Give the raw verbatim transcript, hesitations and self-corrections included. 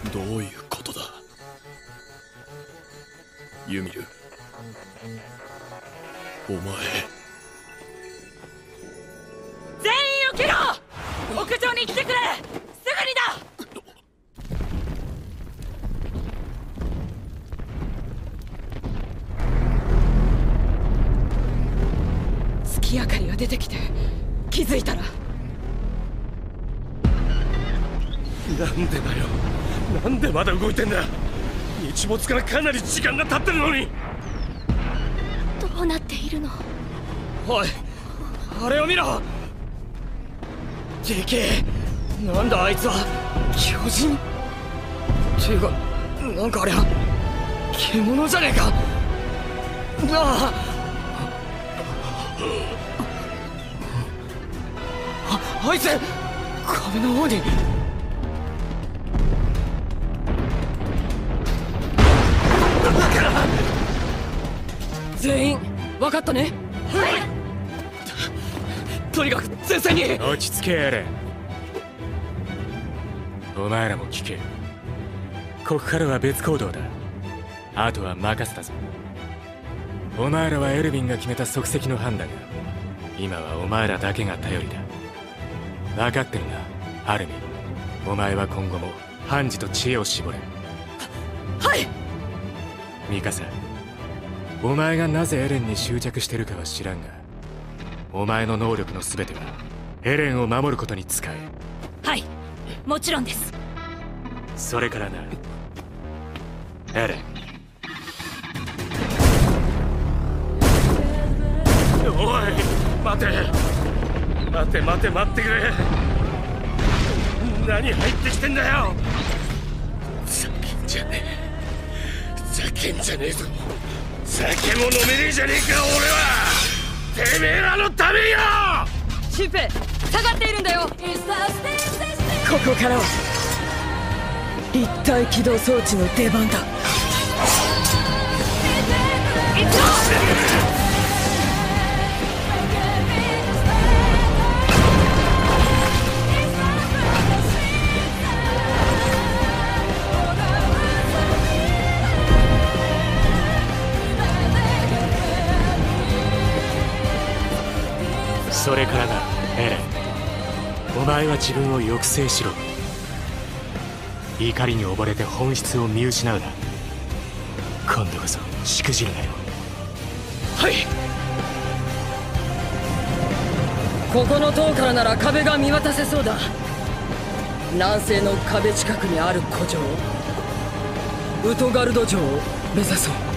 どういうことだ。ユミル、お前。 全員起きろ。屋上に来てくれ。すぐにだ。月明かりが出てきて気づいたら。 なんでだよ、なんでまだ動いてんだ。日没からかなり時間が経ってるのに。 どうなっているの。 おい、あれを見ろ。でけえ。なんだあいつは。巨人っていうか、なんかあれは獣じゃねえか。ああ、あいつ壁の方に。全員分かったね。はい。とにかく前線に。 落ち着けエレン。お前らも聞け。ここからは別行動だ。あとは任せたぞ。お前らはエルヴィンが決めた即席の班だが、今はお前らだけが頼りだ。分かってるな、アルミン。お前は今後も判事と知恵を絞れ。 はい。 ミカサ、お前がなぜエレンに執着してるかは知らんが、お前の能力の全てはエレンを守ることに使え。 はい、もちろんです。 それからな、エレン。 おい、待て待て待て待ってくれ。何入ってきてんだよ。ざけんじゃねえ、ざけんじゃねえぞ。酒も飲めねえじゃねえか俺は。てめえらのためよ。 シンペイ、下がっているんだよ。ここからは立体起動装置の出番だ。行くぞ。 それからな、エレン。お前は自分を抑制しろ。怒りに溺れて本質を見失うな。今度こそしくじるなよ。 はい。ここの塔からなら壁が見渡せそうだ。南西の壁近くにある古城ウトガルド城を目指そう。